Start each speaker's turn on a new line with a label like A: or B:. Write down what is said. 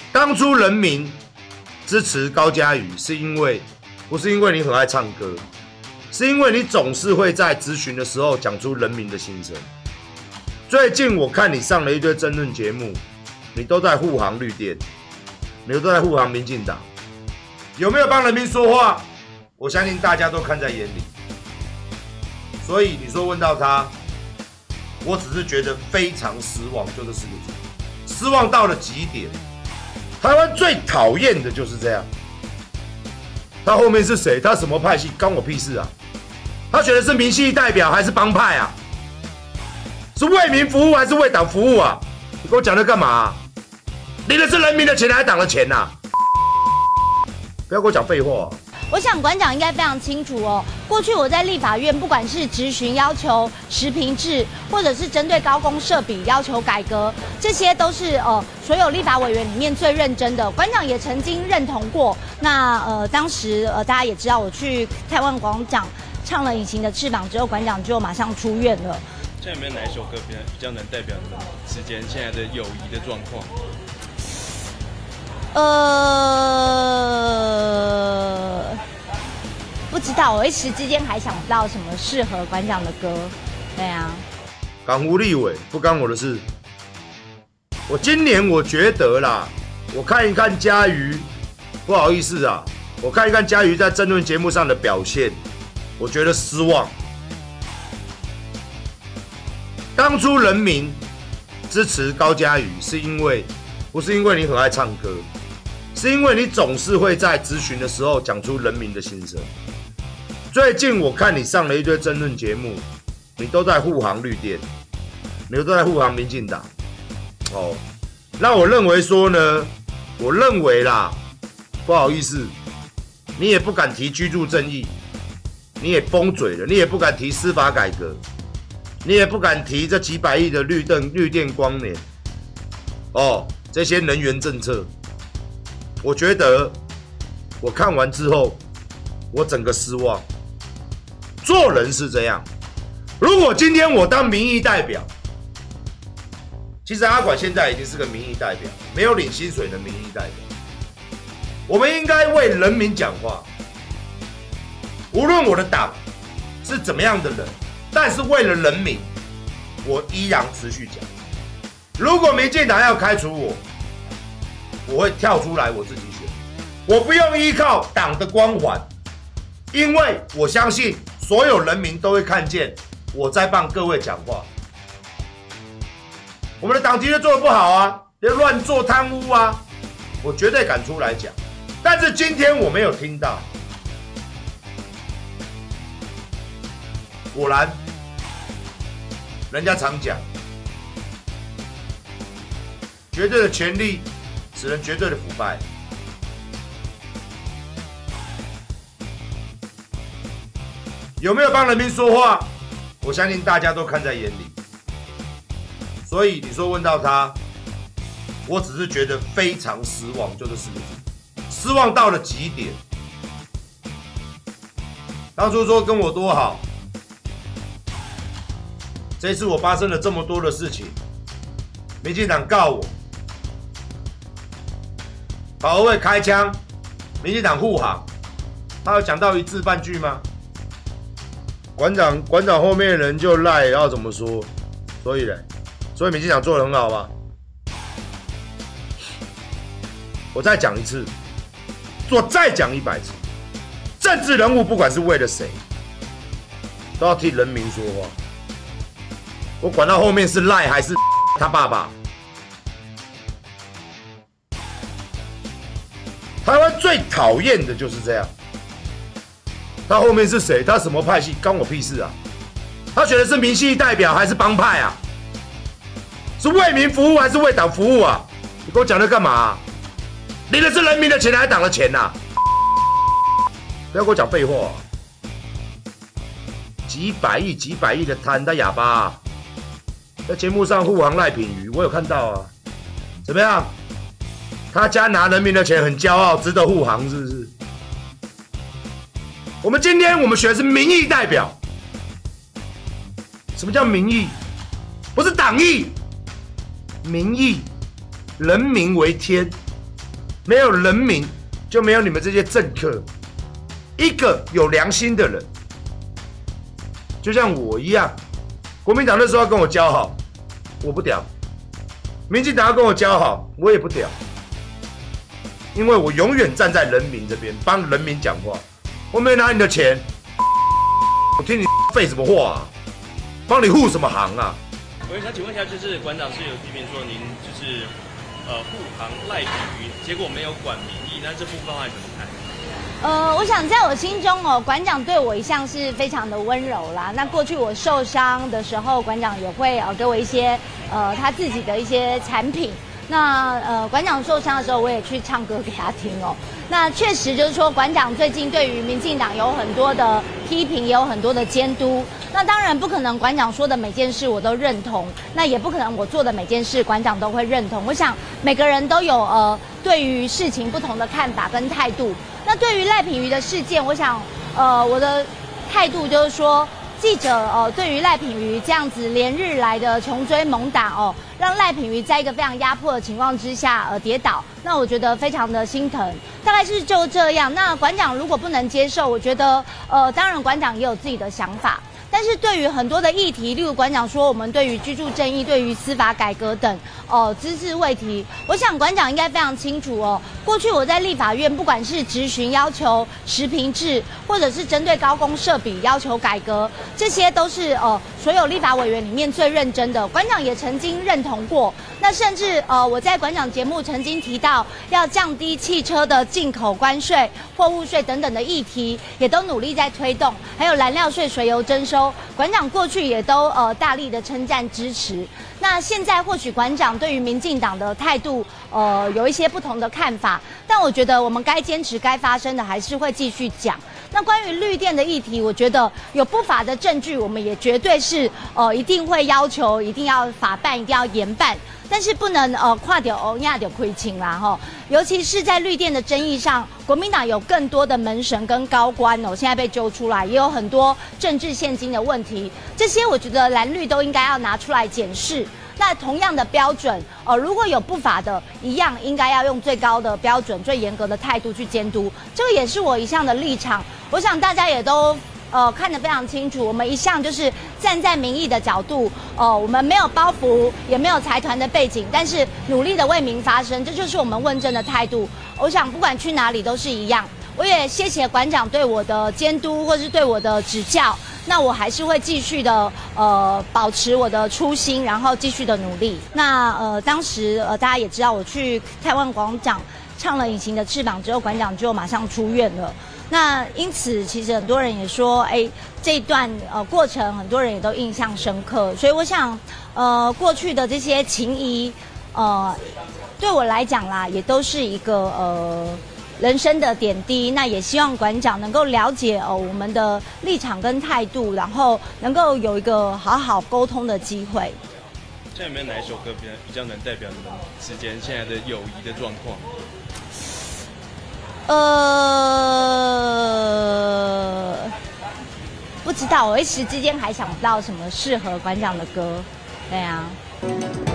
A: 当初人民支持高嘉瑜，不是因为你很爱唱歌，是因为你总是会在咨询的时候讲出人民的心声。最近我看你上了一堆争论节目，你都在护航绿电，你都在护航民进党，有没有帮人民说话？我相信大家都看在眼里。所以你说问到他，我只是觉得非常失望，就这4个字，失望到了极点。台湾最讨厌的就是这样。他后面是谁？他什么派系？关我屁事啊！他选的是民系代表还是帮派啊？是为民服务还是为党服务啊？你跟我讲这干嘛啊？领的是人民的钱还是党的钱啊？不要跟我讲废话啊！
B: 我想馆长应该非常清楚哦。过去我在立法院，不管是质询要求实评制，或者是针对高公设比要求改革，这些都是所有立法委员里面最认真的。馆长也曾经认同过。那当时大家也知道，我去台湾广场唱了《隐形的翅膀》之后，馆长就马上出院了。
C: 现在有没有哪一首歌比较能代表你们之间现在的友谊的状况？
B: 不知道，我一时之间还想不到什么适合馆长的歌。对啊，
A: 港湖立委不干我的事。我今年我觉得啦，我看一看嘉瑜，不好意思啊，我看一看嘉瑜在政论节目上的表现，我觉得失望。当初人民支持高嘉瑜，不是因为你很爱唱歌，是因为你总是会在咨询的时候讲出人民的心声。最近我看你上了一堆争论节目，你都在护航绿电，你都在护航民进党。那我认为说呢，我认为啦，不好意思，你也不敢提居住正义，你也封嘴了，你也不敢提司法改革，你也不敢提这几百亿的绿电光年，这些能源政策。我觉得我看完之后，我整个失望。做人是这样，如果今天我当民意代表，其实阿管现在已经是个民意代表，没有领薪水的民意代表。我们应该为人民讲话，无论我的党是怎么样的人，但是为了人民，我依然持续讲。如果民进党要开除我，我会跳出来我自己选，我不用依靠党的光环，因为我相信所有人民都会看见我在帮各位讲话。我们的党的确做得不好啊，别乱做贪污啊，我绝对敢出来讲。但是今天我没有听到，果然，人家常讲，绝对的权力使人绝对的腐败。有没有帮人民说话？我相信大家都看在眼里。所以你说问到他，我只是觉得非常失望，就这4个字，失望到了极点。当初说跟我多好，这次我发生了这么多的事情，民进党告我，保和会开枪，民进党护航，他有讲到一字半句吗？馆长后面的人就赖，要怎么说？所以民进党做得很好吧？我再讲一次，我再讲100次，政治人物不管是为了谁，都要替人民说话。我管到后面是赖还是他爸爸。台湾最讨厌的就是这样。他后面是谁？他什么派系？关我屁事啊！他选的是民系代表还是帮派啊？是为民服务还是为党服务啊？你跟我讲这干嘛啊？领的是人民的钱还是党的钱啊？不要跟我讲废话啊！几百亿的贪，他哑巴啊！在节目上护航赖品妤，我有看到啊。怎么样？他家拿人民的钱很骄傲，值得护航是不是？今天我们选的是民意代表。什么叫民意？不是党意，民意，人民为天， 没有人民，就没有你们这些政客。一个有良心的人，就像我一样，国民党那时候要跟我交好，我不屌；民进党要跟我交好，我也不屌，因为我永远站在人民这边，帮人民讲话。我没有拿你的钱，我听你废什么话啊？帮你护什么行啊？
C: 我也想请问一下，就是馆长是有批评说您就是护航赖品妤，结果没有管民意，那这部分的话你怎么看？
B: 我想在我心中哦，馆长对我一向是非常的温柔啦。那过去我受伤的时候，馆长也会给我一些他自己的一些产品。那馆长受伤的时候，我也去唱歌给他听哦。那确实就是说，馆长最近对于民进党有很多的批评，也有很多的监督。那当然不可能馆长说的每件事我都认同，那也不可能我做的每件事馆长都会认同。我想每个人都有对于事情不同的看法跟态度。那对于赖品妤的事件，我想我的态度就是说，记者对于赖品妤这样子连日来的穷追猛打让赖品妤在一个非常压迫的情况之下跌倒，那我觉得非常的心疼。大概是就这样。那馆长如果不能接受，我觉得当然馆长也有自己的想法。但是对于很多的议题，例如馆长说我们对于居住正义、对于司法改革等只字未提，我想馆长应该非常清楚过去我在立法院，不管是质询要求实评制，或者是针对高公设比要求改革，这些都是所有立法委员里面最认真的。馆长也曾经认同过。那甚至我在馆长节目曾经提到要降低汽车的进口关税、货物税等等的议题，也都努力在推动。还有燃料税、水油征收，馆长过去也都大力的称赞支持。那现在或许馆长对于民进党的态度有一些不同的看法，但我觉得我们该坚持、该发生的还是会继续讲。那关于绿电的议题，我觉得有不法的证据，我们也绝对是一定会要求，一定要法办，一定要严办。但是不能跨掉压掉亏情啦哈，尤其是在绿电的争议上，国民党有更多的门神跟高官现在被揪出来，也有很多政治现金的问题，这些我觉得蓝绿都应该要拿出来检视。那同样的标准如果有不法的，一样应该要用最高的标准、最严格的态度去监督，这个也是我一向的立场。我想大家也都看得非常清楚，我们一向就是站在民意的角度，我们没有包袱，也没有财团的背景，但是努力的为民发声，这就是我们问政的态度。我想不管去哪里都是一样。我也谢谢馆长对我的监督或是对我的指教，那我还是会继续的保持我的初心，然后继续的努力。那当时大家也知道，我去台湾馆长唱了《隐形的翅膀》之后，馆长就马上出院了。那因此，其实很多人也说，这一段过程，很多人也都印象深刻。所以我想，过去的这些情谊，对我来讲啦，也都是一个人生的点滴。那也希望馆长能够了解我们的立场跟态度，然后能够有一个好好沟通的机会。
C: 现在有没有哪一首歌比较能代表你们之间现在的友谊的状况？不知道，我一时之间还想不到什么适合馆长的歌。对啊。